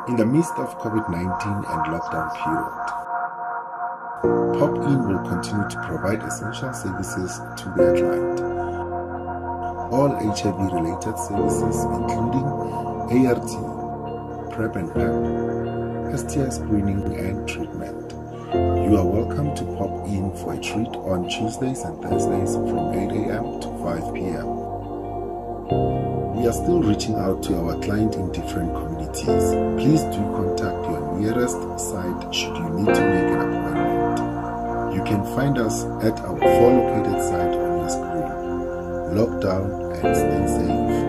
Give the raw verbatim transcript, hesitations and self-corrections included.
In the midst of COVID nineteen and lockdown period, Pop-In will continue to provide essential services to their client. All H I V-related services, including A R T, PrEP and PrEP, S T I screening and treatment. You are welcome to pop in for a treat on Tuesdays and Thursdays from eight A M to five P M We are still reaching out to our client in different communities. Please do contact your nearest site should you need to make an appointment. You can find us at our four located sites on your screen. Lock down and stay safe.